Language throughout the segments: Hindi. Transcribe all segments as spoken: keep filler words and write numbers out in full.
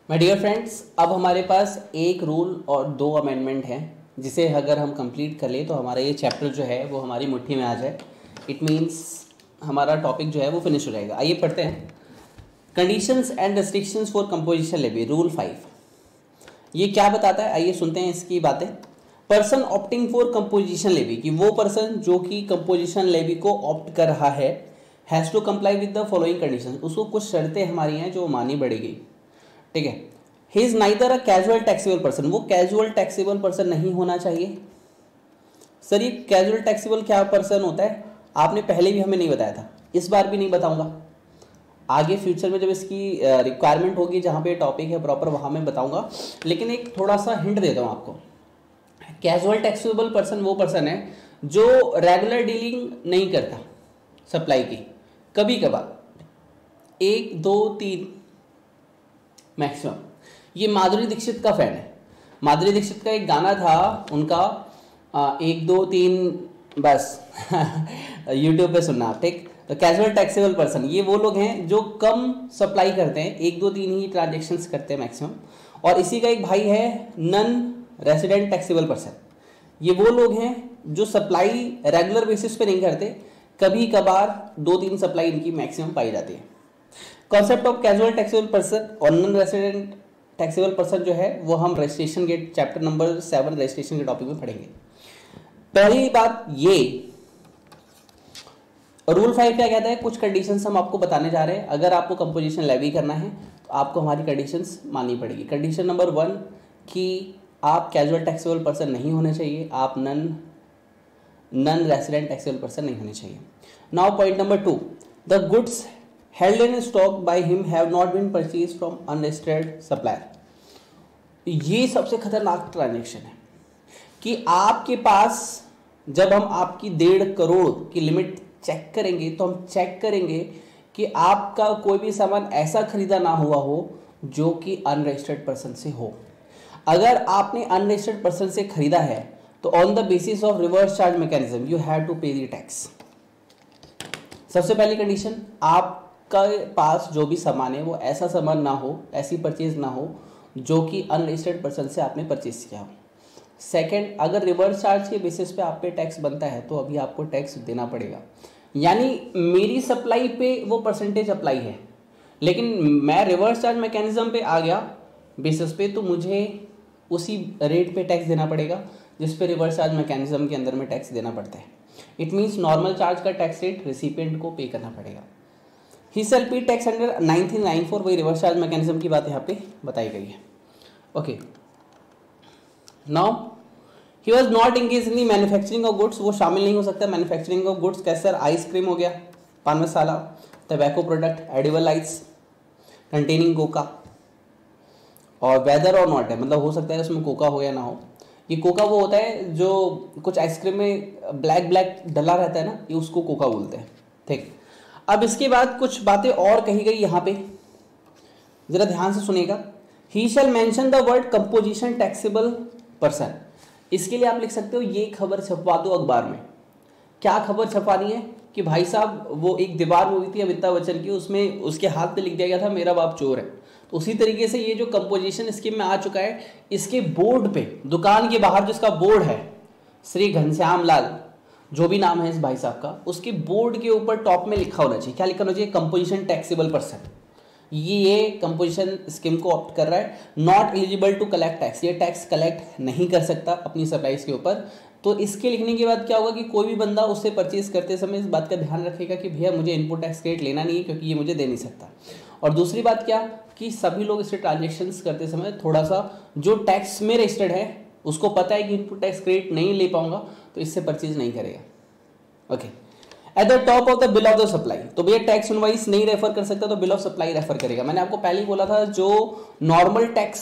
माय डियर फ्रेंड्स, अब हमारे पास एक रूल और दो अमेंडमेंट हैं जिसे अगर हम कंप्लीट कर लें तो हमारा ये चैप्टर जो है वो हमारी मुट्ठी में आ जाए। इट मीन्स हमारा टॉपिक जो है वो फिनिश हो जाएगा। आइए पढ़ते हैं। Conditions and restrictions for composition levy, rule five. ये क्या बताता है, आइए सुनते हैं इसकी बातें। Person opting for composition levy, कि वो पर्सन जो कि कंपोजिशन लेवी को ऑप्ट कर रहा है, has to comply with the following condition. उसको कुछ शर्तें हमारी हैं जो मानी पड़ेगी, ठीक है। He is neither a casual taxable person, वो कैजुअल टैक्सेबल पर्सन नहीं होना चाहिए। सर ये कैजुअल टैक्सेबल क्या पर्सन होता है, आपने पहले भी हमें नहीं बताया था, इस बार भी नहीं बताऊंगा। आगे फ्यूचर में जब इसकी रिक्वायरमेंट होगी, जहाँ पे टॉपिक है प्रॉपर, वहाँ मैं बताऊंगा। लेकिन एक थोड़ा सा हिंट देता हूँ आपको। कैजुअल टैक्सेबल पर्सन वो पर्सन है जो रेगुलर डीलिंग नहीं करता सप्लाई की, कभी कभार एक दो तीन मैक्सिमम। ये माधुरी दीक्षित का फैन है। माधुरी दीक्षित का एक गाना था उनका, आ, एक दो तीन बस यूट्यूब पे सुनना आप, ठीक। तो कैजुअल टैक्सेबल पर्सन ये वो लोग हैं जो कम सप्लाई करते हैं, एक दो तीन ही ट्रांजेक्शन्स करते हैं मैक्सिमम। और इसी का एक भाई है नन रेसिडेंट टैक्सेबल पर्सन। ये वो लोग हैं जो सप्लाई रेगुलर बेसिस पे नहीं करते, कभी कभार दो तीन सप्लाई इनकी मैक्सिमम पाई जाती है। Concept of casual taxable person और नॉन रेसिडेंट टैक्सेबल पर्सन जो है वो हम रजिस्ट्रेशन के चैप्टर नंबर सेवन रजिस्ट्रेशन के टॉपिक में पढ़ेंगे। पहली बात ये, रूल फाइव क्या कहता है, कुछ कंडीशंस हम आपको बताने जा रहे हैं। अगर आपको कंपोजिशन लेवी करना है तो आपको हमारी कंडीशंस माननी पड़ेगी। कंडीशन नंबर वन कि आप कैजुअल टैक्सेबल पर्सन नहीं होने चाहिए, आप non non resident taxable person नहीं होने चाहिए। Now point number two, the goods held in stock by him have not been purchased from unregistered supplier। ये सबसे खतरनाक ट्रांजेक्शन है कि आपके पास, जब हम आपकी डेढ़ करोड़ की लिमिट चेक करेंगे तो हम चेक करेंगे कि आपका कोई भी सामान ऐसा खरीदा ना हुआ हो जो कि अनरजिस्टर्ड पर्सन से हो। अगर आपने अनरजिस्टर्ड पर्सन से खरीदा है तो on the basis of reverse charge mechanism you have to pay the tax. सबसे पहली कंडीशन, आप का पास जो भी सामान है वो ऐसा सामान ना हो, ऐसी परचेज ना हो जो कि अनरजिस्टर्ड पर्सन से आपने परचेज किया हो। सेकंड, अगर रिवर्स चार्ज के बेसिस पे आप पे टैक्स बनता है तो अभी आपको टैक्स देना पड़ेगा। यानी मेरी सप्लाई पे वो परसेंटेज अप्लाई है, लेकिन मैं रिवर्स चार्ज मैकेनिज्म पे आ गया बेसिस पे, तो मुझे उसी रेट पे टैक्स देना पड़ेगा जिस पे रिवर्स चार्ज मैकेनिज्म के अंदर में टैक्स देना पड़ता है। इट मीन्स नॉर्मल चार्ज का टैक्स रेट रिसिपिएंट को पे करना पड़ेगा। He shall pay tax under nineteen nine four, वही रिवर्स चार्ज मैकेनिज्म की बात यहाँ पे बताई गई है। Okay, now he was not engage in the manufacturing of goods, वो शामिल नहीं हो सकता मैन्युफैक्चरिंग ऑफ गुड्स। कैसे सर, आइसक्रीम हो गया, paan masala, tobacco product, edible ice containing cocoa, और वेदर और नॉट है, मतलब हो सकता है उसमें कोका हो या ना हो। ये कोका वो होता है जो कुछ आइसक्रीम में ब्लैक ब्लैक डला रहता है ना, ये उसको कोका बोलते हैं, ठीक। अब इसके बाद कुछ बातें और कही गई यहाँ पे, जरा ध्यान से सुनिएगा। He shall mention the word composition taxable person. इसके लिए आप लिख सकते हो ये खबर छपवा दो अखबार में। क्या खबर छपवानी है कि भाई साहब, वो एक दीवार मूवी थी अमिताभ बच्चन की, उसमें उसके हाथ पे लिख दिया गया था मेरा बाप चोर है। तो उसी तरीके से ये जो कंपोजिशन स्कीम में आ चुका है, इसके बोर्ड पे, दुकान के बाहर जिसका बोर्ड है, श्री घनश्याम लाल जो भी नाम है इस भाई साहब का, उसके बोर्ड के ऊपर टॉप में लिखा होना चाहिए। क्या लिखा होना चाहिए? Composition taxable person. ये कंपोजिशन स्कीम को ऑप्ट कर रहा है, not eligible to collect tax, ये टैक्स कलेक्ट नहीं कर सकता अपनी सप्लाईज के ऊपर। तो इसके लिखने के बाद क्या होगा कि कोई भी बंदा उससे परचेज करते समय इस बात का ध्यान रखेगा कि भैया मुझे इनपुट टैक्स क्रेडिट लेना नहीं है क्योंकि ये मुझे दे नहीं सकता। और दूसरी बात क्या कि सभी लोग इससे ट्रांजेक्शन्स करते समय थोड़ा सा, जो टैक्स में रजिस्टर्ड है उसको पता है कि इनपुट टैक्स क्रेडिट नहीं ले पाऊंगा, तो इससे परचेज नहीं करेगा। Okay, at the top of the bill of the supply, तो भैया टैक्स इनवॉइस नहीं रेफर कर सकता तो बिल ऑफ सप्लाई रेफर करेगा। मैंने आपको पहले ही बोला था, जो normal tax,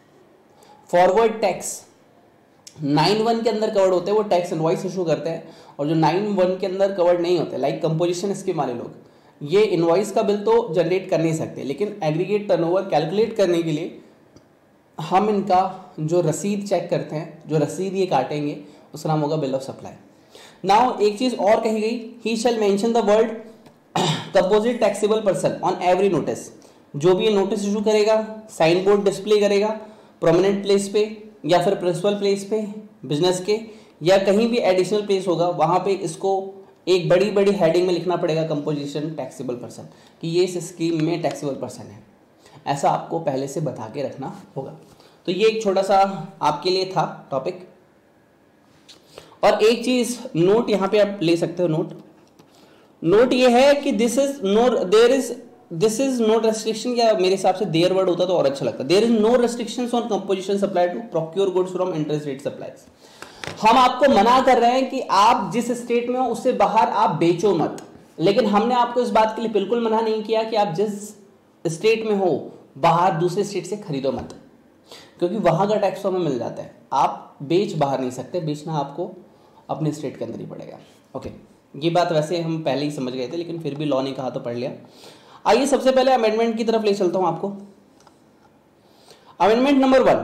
forward tax nine one के अंदर कवर्ड होते हैं वो टैक्स इनवॉइस इशू करते हैं, और जो नाइन वन के अंदर कवर्ड नहीं होते, लाइक कंपोजिशन स्कीम वाले लोग, ये इनवॉइस का बिल तो जनरेट कर नहीं सकते, लेकिन एग्रीगेट टर्नओवर कैलकुलेट करने के लिए हम इनका जो रसीद चेक करते हैं, जो रसीद ये काटेंगे, उसका नाम होगा बिल ऑफ सप्लाई। नाउ एक चीज और कही गई, he shall mention the word composite taxable person on every notice. जो भी ये नोटिस इशू करेगा, साइन बोर्ड डिस्प्ले करेगा प्रोमिनेंट प्लेस पे या फिर प्रिंसिपल प्लेस पे बिजनेस के, या कहीं भी एडिशनल प्लेस होगा वहाँ पे इसको एक बड़ी बड़ी हेडिंग में लिखना पड़ेगा कंपोजिशन टैक्सेबल पर्सन, कि ये इस स्कीम में टैक्सेबल पर्सन है। ऐसा आपको पहले से बता के रखना होगा। तो ये एक छोटा सा आपके लिए था टॉपिक। और एक चीज नोट यहाँ पे आप ले सकते हो, नोट नोट ये है कि this is no there is this is no restriction, या मेरे हिसाब से देयर वर्ड होता तो और अच्छा लगता। There is no restrictions on composition supply to procure goods from interest rate supplies. हम आपको मना कर रहे हैं कि आप जिस स्टेट में हो उससे बाहर आप बेचो मत, लेकिन हमने आपको इस बात के लिए बिल्कुल मना नहीं किया कि आप जिस स्टेट में हो बाहर दूसरे स्टेट से खरीदो मत, क्योंकि वहां का टैक्स हमें मिल जाता है। आप बेच बाहर नहीं सकते, बेचना आपको अपने स्टेट के अंदर ही पड़ेगा। ओके, ये बात वैसे हम पहले ही समझ गए थे, लेकिन फिर भी लॉ ने कहा तो पढ़ लिया। आइए सबसे पहले अमेंडमेंट की तरफ ले चलता हूं आपको। अमेंडमेंट नंबर वन,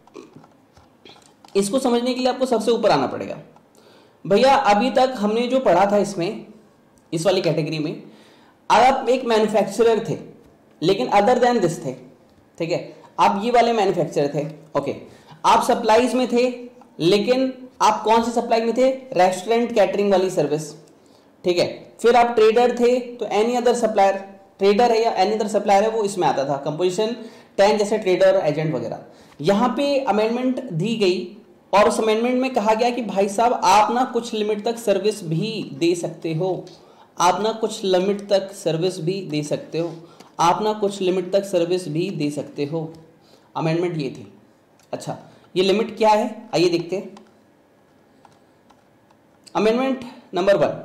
इसको समझने के लिए आपको सबसे ऊपर आना पड़ेगा। भैया अभी तक हमने जो पढ़ा था इसमें, इस वाली कैटेगरी में, आप एक मैन्युफैक्चरर थे लेकिन अदर देन दिस थे, ठीक है, आप ये वाले मैन्युफैक्चरर थे। ओके, आप सप्लाईज में थे, लेकिन आप कौन सी सप्लाई में थे? रेस्टोरेंट कैटरिंग वाली सर्विस, ठीक है। फिर आप ट्रेडर थे तो एनी अदर सप्लायर, ट्रेडर है या एनी अदर सप्लायर है वो इसमें आता था, कंपोजिशन टेन जैसे ट्रेडर, एजेंट वगैरह। यहाँ पे अमेंडमेंट दी गई और उस अमेंडमेंट में कहा गया कि भाई साहब आप ना कुछ लिमिट तक सर्विस भी दे सकते हो, आप ना कुछ लिमिट तक सर्विस भी दे सकते हो, आप ना कुछ लिमिट तक सर्विस भी दे सकते हो। अमेंडमेंट ये थी। अच्छा, ये लिमिट क्या है आइए देखते हैं। Amendment number one,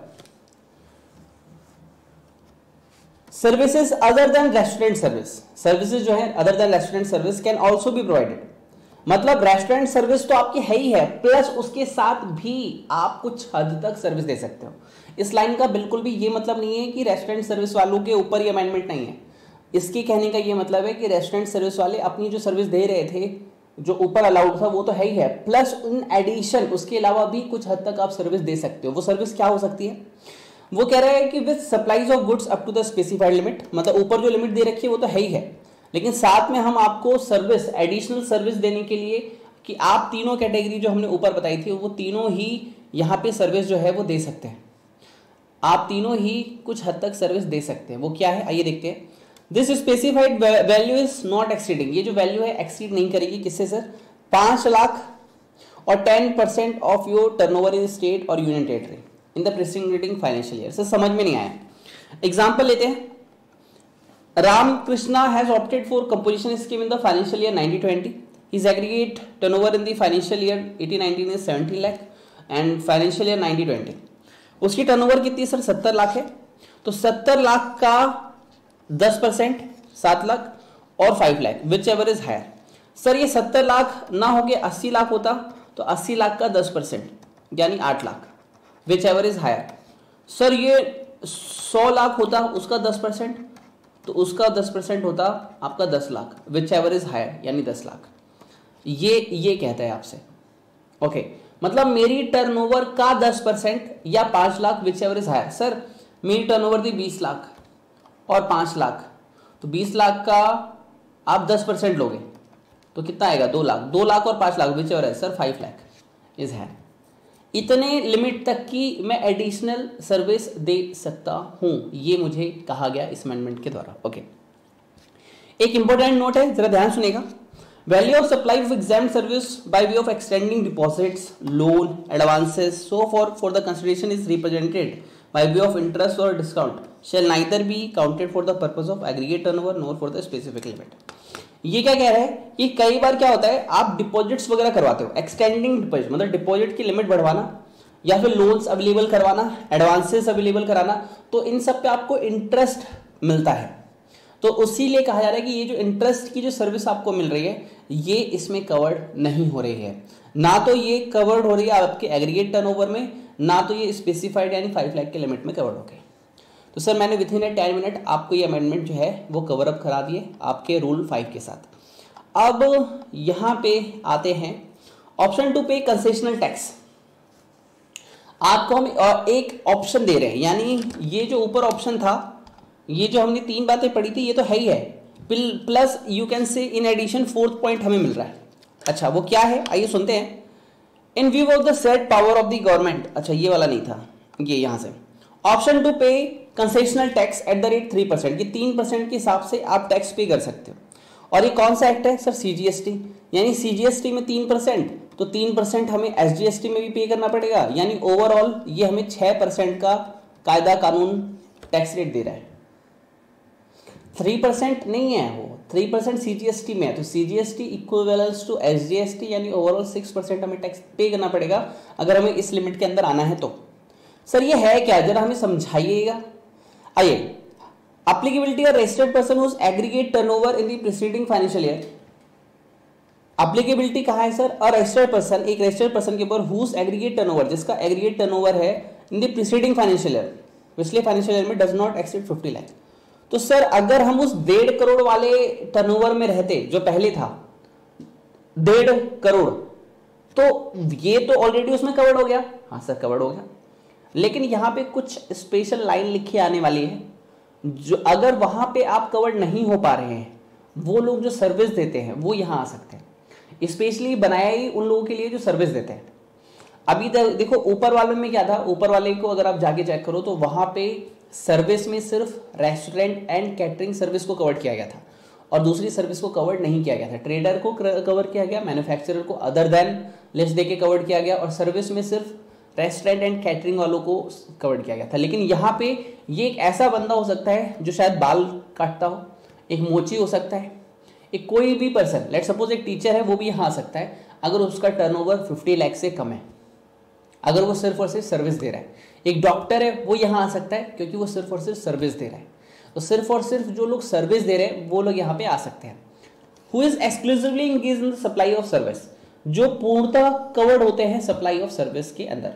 services other than restaurant service, services जो है other than restaurant service can also be provided. मतलब रेस्टोरेंट सर्विस तो आपकी है ही है, प्लस उसके साथ भी आप कुछ हद तक सर्विस दे सकते हो। इस लाइन का बिल्कुल भी ये मतलब नहीं है कि रेस्टोरेंट सर्विस वालों के ऊपर ये अमेंडमेंट नहीं है। इसके कहने का ये मतलब है कि रेस्टोरेंट सर्विस वाले अपनी जो सर्विस दे रहे थे, जो ऊपर अलाउड था वो तो है ही है, प्लस इन एडिशन उसके अलावा भी कुछ हद तक आप सर्विस दे सकते हो। वो सर्विस क्या हो सकती है? वो कह रहे हैं कि with supplies of goods up to the specified limit, मतलब ऊपर जो लिमिट दे रखी है वो तो है ही है, लेकिन साथ में हम आपको सर्विस, एडिशनल सर्विस देने के लिए कि आप तीनों कैटेगरी जो हमने ऊपर बताई थी वो तीनों ही यहाँ पे सर्विस जो है वो दे सकते हैं। आप तीनों ही कुछ हद तक सर्विस दे सकते हैं। वो क्या है आइए देखते हैं। This specified value is not exceeding, ये जो वैल्यू है एक्सीड नहीं करेगी किससे सर? पांच लाख और ten percent of your turnover in state और union territory in the preceding financial year. Sir समझ में नहीं आया, एग्जाम्पल लेते हैं। Ramakrishna has opted for composition scheme in the financial year nineteen twenty. His aggregate turnover in the financial year eighteen nineteen is seventy lakh and financial year nineteen twenty. उसकी टर्नओवर कितनी सर? सत्तर लाख है। तो सत्तर लाख का दस परसेंट सात लाख और five lakh whichever is higher. Sir ये सत्तर लाख ना हो के अस्सी लाख होता तो अस्सी लाख का दस परसेंट यानी आठ lakh whichever is higher. Sir ये सौ लाख होता उसका दस परसेंट तो उसका दस परसेंट होता आपका दस lakh whichever is higher यानी दस लाख। ये ये कहता है आपसे ओके okay, मतलब मेरी टर्नओवर का दस परसेंट या पाँच lakh whichever is higher. Sir मेरी टर्नओवर थी बीस लाख और पाँच लाख, तो बीस लाख का आप दस परसेंट लोगे तो कितना आएगा? दो लाख। दो लाख और पाँच लाख विच एवर है sir five lakh is higher. इतने लिमिट तक की मैं एडिशनल सर्विस दे सकता हूं, ये मुझे कहा गया इस अमेंडमेंट के द्वारा। ओके, एक इंपॉर्टेंट नोट है, जरा ध्यान सुनेगा। Value of supply of exempt service by way of extending deposits, loan, advances so for for the consideration is represented by way of interest और discount shall neither be counted for the purpose of aggregate turnover nor for the specific limit. ये क्या कह रहा है कि कई बार क्या होता है आप डिपॉजिट्स वगैरह करवाते हो, एक्सटेंडिंग डिपॉजिट मतलब डिपॉजिट की लिमिट बढ़वाना या फिर लोन्स अवेलेबल करवाना, एडवांसेस अवेलेबल कराना, तो इन सब पे आपको इंटरेस्ट मिलता है। तो उसी लिए कहा जा रहा है कि ये जो इंटरेस्ट की जो सर्विस आपको मिल रही है ये इसमें कवर्ड नहीं हो रही है, ना तो ये कवर्ड हो रही है आपके एग्रीगेट टर्नओवर में, ना तो ये स्पेसिफाइड यानी फाइव लाख के लिमिट में कवर्ड हो गए। तो सर मैंने within a ten minute आपको ये अमेंडमेंट जो है वो कवर अप करा दिए आपके रूल फाइव के साथ। अब यहाँ पे आते हैं option to pay concessional tax. आपको हम एक ऑप्शन दे रहे हैं, यानी ये जो ऊपर ऑप्शन था, ये जो हमने तीन बातें पढ़ी थी ये तो है ही है, plus you can say in addition fourth point हमें मिल रहा है। अच्छा वो क्या है, आइए सुनते हैं। In view of the set power of the government, अच्छा ये वाला नहीं था, ये यहां से option to pay concessional tax at the rate three percent, ये तीन परसेंट के हिसाब से आप टैक्स पे कर सकते हो। और ये कौन सा एक्ट है सर, सीजीएसटी, यानी सीजीएसटी में तीन परसेंट, तो तीन परसेंट हमें एसजीएसटी में भी पे करना पड़ेगा, यानी ओवरऑल ये हमें छह परसेंट का कायदा कानून टैक्स रेट दे रहा है। थ्री परसेंट नहीं है वो, थ्री परसेंट सीजीएसटी में है, तो सीजीएसटी इक्विवेलेंस टू एसजीएसटी, यानी ओवरऑल सिक्स परसेंट हमें टैक्स पे करना पड़ेगा अगर हमें इस लिमिट के अंदर आना है तो। सर ये है क्या, जरा हमें समझाइएगा। आइए, applicability of registered person whose aggregate turnover in the preceding financial year. Applicability कहाँ है सर, अ रजिस्टर्ड पर्सन, एक रजिस्टर्ड पर्सन के ऊपर हुज एग्रीगेट टर्नओवर, जिसका एग्रीगेट टर्नओवर है in the preceding financial year, पिछले फाइनेंशियल ईयर में does not exceed fifty lakh. तो सर अगर हम उस डेढ़ करोड़ वाले टर्नओवर में रहते जो पहले था डेढ़ करोड़, तो ये तो ऑलरेडी उसमें कवर्ड हो गया। हाँ सर कवर्ड हो गया, लेकिन यहां पे कुछ स्पेशल लाइन लिखी आने वाली है, जो अगर वहां पे आप कवर्ड नहीं हो पा रहे हैं, वो लोग जो सर्विस देते हैं वो यहां आ सकते हैं। स्पेशली बनाया ही उन लोगों के लिए जो सर्विस देते हैं। अभी तक देखो ऊपर वाले में क्या था, ऊपर वाले को अगर आप जाके चेक करो तो वहां पे सर्विस में सिर्फ रेस्टोरेंट एंड कैटरिंग सर्विस को कवर किया गया था और दूसरी सर्विस को कवर नहीं किया गया था। ट्रेडर को कवर किया गया, मैन्युफैक्चरर को अदर देन लेस दे के कवर किया गया, और सर्विस में सिर्फ रेस्टोरेंट एंड कैटरिंग वालों को कवर किया गया था। लेकिन यहाँ पे ये एक ऐसा बंदा हो सकता है जो शायद बाल काटता हो, एक मोची हो सकता है, एक कोई भी पर्सन, लेट सपोज एक टीचर है, वो भी यहाँ आ सकता है अगर उसका टर्नओवर फिफ्टी लाख से कम है, अगर वो सिर्फ और सिर्फ सर्विस दे रहा है। एक डॉक्टर है वो यहाँ आ सकता है क्योंकि वो सिर्फ और सिर्फ सर्विस दे रहा है। तो सिर्फ और सिर्फ जो लोग सर्विस दे रहे हैं वो लोग यहाँ पे आ सकते हैं। Who is exclusively engage in the supply of service, जो पूर्णतः कवर्ड होते हैं सप्लाई ऑफ सर्विस के अंदर।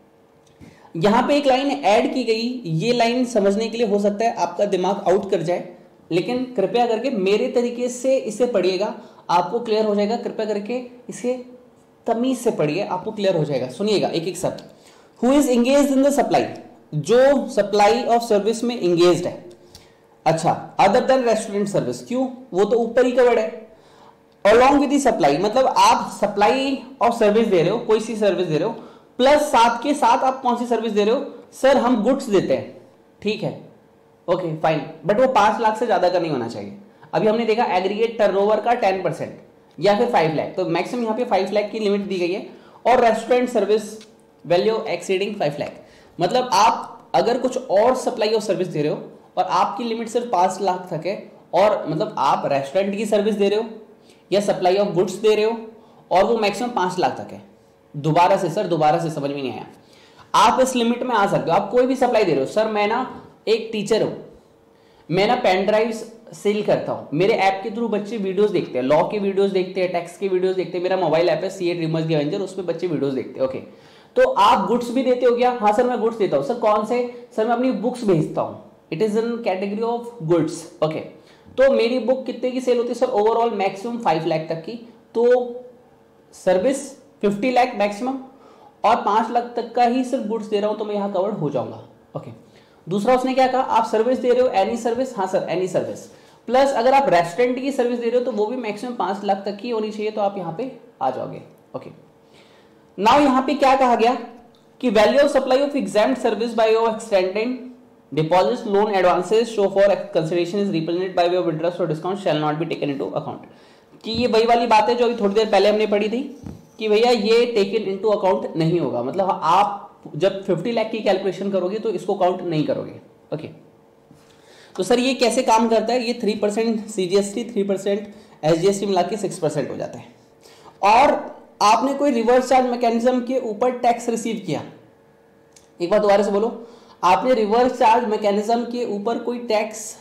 यहाँ पे एक लाइन ऐड की गई, ये लाइन समझने के लिए हो सकता है आपका दिमाग आउट कर जाए, लेकिन कृपया करके मेरे तरीके से इसे पढ़िएगा, आपको क्लियर हो जाएगा। कृपया करके इसे तमीज से पढ़िए, आपको क्लियर हो जाएगा। सुनिएगा एक एक शब्द। Who is engage in the supply, जो सप्लाई ऑफ सर्विस में इंगेज्ड है। अच्छा, अदर देन रेस्टोरेंट सर्विस, क्यों, वो तो ऊपर ही कवर्ड है। अलॉन्ग विद द सप्लाई, मतलब आप सप्लाई ऑफ सर्विस दे रहे हो, कोई सी सर्विस दे रहे हो, प्लस साथ के साथ आप कौन सी सर्विस दे रहे हो, सर हम गुड्स देते हैं, ठीक है, ओके फाइन, बट वो पांच लाख से ज्यादा का नहीं होना चाहिए। अभी हमने देखा एग्रीगेट टर्नओवर का टेन परसेंट या फिर फाइव लाख, तो मैक्सिमम यहाँ पे फाइव लाख की लिमिट दी गई है। और restaurant service value exceeding five lakh, मतलब आप अगर कुछ और सप्लाई ऑफ सर्विस दे रहे हो और आपकी लिमिट सिर्फ पांच लाख तक है, और मतलब आप रेस्टोरेंट की सर्विस दे रहे हो या सप्लाई ऑफ गुड्स दे रहे हो और वो मैक्सिमम पांच लाख तक है। दोबारा से सर, दोबारा से समझ में नहीं आया, आप इस लिमिट में आ सकते हो। आप कोई भी सप्लाई दे रहे हो, सर मैं ना एक टीचर हूं, मैं ना पेन ड्राइव सेल करता हूँ, मेरे ऐप के थ्रू बच्चे वीडियोस देखते हैं, लॉ के वीडियोस देखते हैं, टैक्स के वीडियोस देखते हैं, मेरा मोबाइल ऐप है सी ए ड्रीमर्स दी एवेंजर, उसमें बच्चे वीडियोस देखते हैं, ओके। तो आप गुड्स भी देते हो क्या? हाँ सर मैं गुड्स देता हूँ। सर कौन से? सर मैं अपनी बुक्स भेजता हूँ, it is in category of goods, okay. तो मेरी बुक कितने की सेल होती है? Sir overall maximum five lakh तक की, तो सर्विस फिफ्टी लाख मैक्सिमम और पांच लाख तक का ही सिर्फ गुड्स दे रहा हूं, तो मैं यहाँ कवर्ड हो जाऊंगा, ओके। दूसरा उसने क्या कहा, आप सर्विस दे रहे हो, एनी सर्विस, हाँ सर एनी सर्विस, प्लस अगर आप रेस्टोरेंट की सर्विस दे रहे हो तो वो भी मैक्सिमम पांच लाख तक की होनी चाहिए, तो आप यहाँ पे आ जाओगे, ओके। नाउ यहाँ पे क्या कहा गया कि value of supply of exempted service by of extended deposits loan advances show for consideration is represented by way of interest और discount shall not be taken into account. कि ये वही वाली बात है जो अभी थोड़ी देर पहले हमने पढ़ी थी कि भैया ये टेकन इनटू अकाउंट नहीं होगा, मतलब आप जब फिफ्टी लाख की कैलकुलेशन करोगे तो इसको काउंट नहीं करोगे, ओके। तो सर ये कैसे काम करता है? ये three percent CGST, three percent SGST मिला के सिक्स परसेंट हो जाता है। और आपने कोई रिवर्स चार्ज मैकेनिज्म के ऊपर टैक्स रिसीव किया, एक बार दोबारा से बोलो, आपने रिवर्स चार्ज मैकेनिज्म के ऊपर कोई टैक्स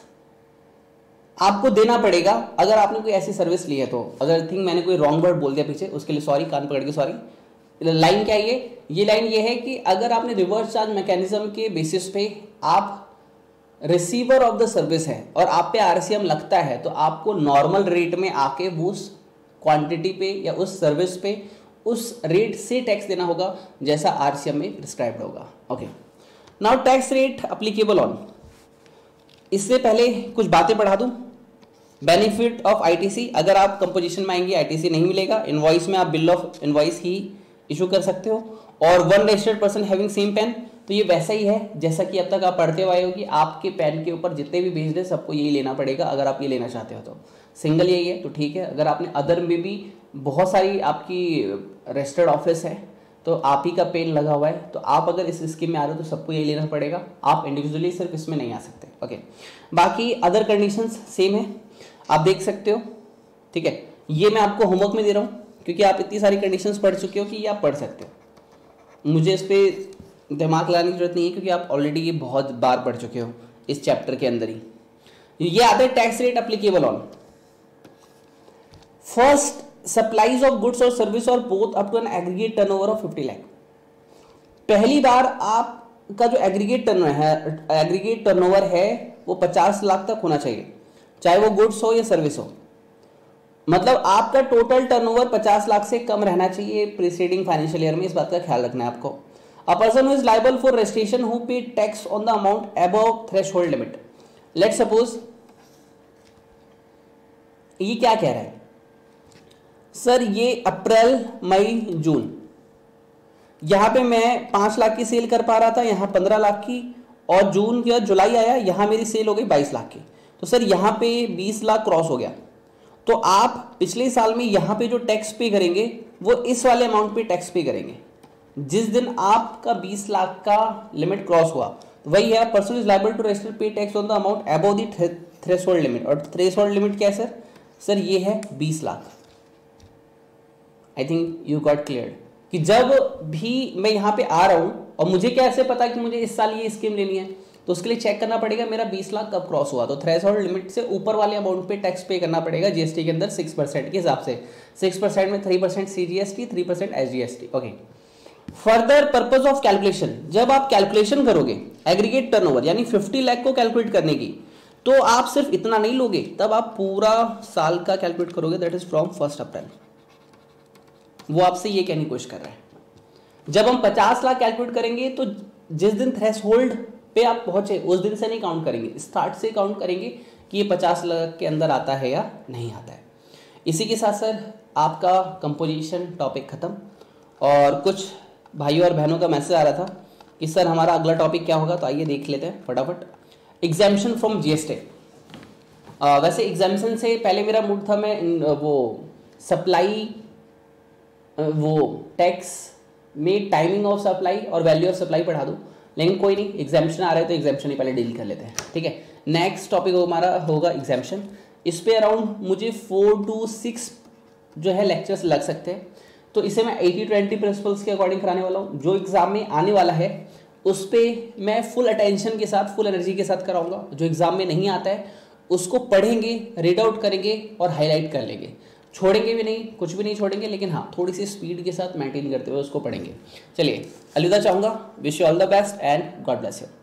आपको देना पड़ेगा अगर आपने कोई ऐसी सर्विस ली है तो। अगर थिंक मैंने कोई रॉन्ग वर्ड बोल दिया पीछे, उसके लिए सॉरी, कान पकड़ के सॉरी। लाइन क्या है ये? ये लाइन ये है कि अगर आपने रिवर्स चार्ज मैकेनिज्म के बेसिस पे आप रिसीवर ऑफ द सर्विस है और आप पे आरसीएम लगता है, तो आपको नॉर्मल रेट में आके उस क्वांटिटी पे या उस सर्विस पे उस रेट से टैक्स देना होगा जैसा आरसीएम में प्रिस्क्राइब्ड होगा, okay. Now tax rate applicable on, इससे पहले कुछ बातें पढ़ा दूं। बेनिफिट ऑफ आईटीसी, अगर आप कंपोजिशन में आएंगे आईटीसी नहीं मिलेगा, इनवॉइस में आप बिल ऑफ इनवॉइस ही इशू कर सकते हो। और one registered person having same PAN, तो ये वैसा ही है जैसा कि अब तक आप पढ़ते हुए आए हो कि आपके पेन के ऊपर जितने भी बेस्ड है सबको यही लेना पड़ेगा। अगर आप ये लेना चाहते हो तो सिंगल यही है तो ठीक है, अगर आपने अदर में भी बहुत सारी आपकी रजिस्टर्ड ऑफिस है तो आप ही का पेन लगा हुआ है, तो आप अगर इस स्कीम में आ रहे हो तो सबको यही लेना पड़ेगा, आप इंडिविजुअली सिर्फ इसमें नहीं आ सकते। ओके, बाकी अदर कंडीशंस सेम है, आप देख सकते हो। ठीक है, ये मैं आपको होमवर्क में दे रहा हूँ क्योंकि आप इतनी सारी कंडीशंस पढ़ चुके हो कि ये आप पढ़ सकते हो, मुझे इस पर दिमाग लगाने की जरूरत नहीं है क्योंकि आप ऑलरेडी ये बहुत बार पढ़ चुके हो इस चैप्टर के अंदर ही। ये आता है tax rate applicable on first supplies of goods और सर्विस और both up to an aggregate turnover of fifty lakh. पहली बार आपका जो एग्रीगेट टर्न है एग्रीगेट टर्नओवर है वो पचास लाख तक होना चाहिए, चाहे वो गुड्स हो या सर्विस हो। मतलब आपका टोटल टर्नओवर पचास लाख से कम रहना चाहिए प्रीसीडिंग फाइनेंशियल ईयर में, इस बात का ख्याल रखना है आपको। A person who is liable for registration who pay tax on the amount above threshold limit. Let's suppose ये क्या कह रहा है सर, ये अप्रैल मई जून, यहां पे मैं पांच लाख की सेल कर पा रहा था, यहां पंद्रह लाख की, और जून या जुलाई आया यहां मेरी सेल हो गई बाईस लाख की, तो सर यहां पे बीस लाख क्रॉस हो गया। तो आप पिछले साल में यहां पे जो टैक्स पे करेंगे वो इस वाले अमाउंट पे टैक्स पे करेंगे जिस दिन आपका बीस लाख का लिमिट क्रॉस हुआ। तो वही है, person is liable to register pay tax on the amount above the threshold limit. और थ्रेशोल्ड लिमिट क्या है सर? सर ये है बीस lakh. I think you got clear कि जब भी मैं यहाँ पे आ रहा हूँ और मुझे कैसे पता कि मुझे इस साल ये स्कीम लेनी है, तो उसके लिए चेक करना पड़ेगा मेरा बीस लाख कब क्रॉस हुआ। तो थ्रेशोल्ड लिमिट से ऊपर वाले अमाउंट पे टैक्स पे करना पड़ेगा जीएसटी के अंदर सिक्स परसेंट के हिसाब से। सिक्स परसेंट में three percent CGST, three percent SGST. Okay, further purpose of calculation, जब आप कैलकुलेशन करोगे एग्रीगेट टर्नओवर यानी फिफ्टी लाख को कैलकुलेट करने की, तो आप सिर्फ इतना नहीं लोगे, तब आप पूरा साल का कैलकुलेट करोगे, that is from first April. वो आपसे ये कहने की कोशिश कर रहा है जब हम पचास लाख कैलकुलेट करेंगे तो जिस दिन थ्रेशोल्ड पे आप पहुंचे उस दिन से नहीं काउंट करेंगे, स्टार्ट से काउंट करेंगे कि ये पचास लाख के अंदर आता है या नहीं आता है। इसी के साथ सर आपका कंपोजिशन टॉपिक खत्म। और कुछ भाइयों और बहनों का मैसेज आ रहा था कि सर हमारा अगला टॉपिक क्या होगा, तो आइए देख लेते हैं फटाफट। Exemption from GST. वैसे एग्जामिशन से पहले मेरा मूड था मैं वो सप्लाई वो टैक्स में टाइमिंग ऑफ सप्लाई और वैल्यू ऑफ सप्लाई पढ़ा दूं, लेकिन कोई नहीं, एग्जामिशन आ रहा है तो एग्जामिशन ही पहले डील कर लेते हैं। ठीक है, नेक्स्ट टॉपिक हमारा होगा एग्जामिशन। इस पे अराउंड मुझे फोर टू सिक्स जो है लेक्चर्स लग सकते हैं, तो इसे मैं एटी ट्वेंटी प्रिंसिपल्स के अकॉर्डिंग कराने वाला हूँ। जो एग्जाम में आने वाला है उस पर मैं फुल अटेंशन के साथ फुल एनर्जी के साथ कराऊंगा। जो एग्जाम में नहीं आता है उसको पढ़ेंगे, रीड आउट करेंगे और हाईलाइट कर लेंगे, छोड़ेंगे भी नहीं, कुछ भी नहीं छोड़ेंगे, लेकिन हाँ थोड़ी सी स्पीड के साथ मेंटेन करते हुए उसको पढ़ेंगे। चलिए अलविदा चाहूँगा, wish you all the best and God bless you.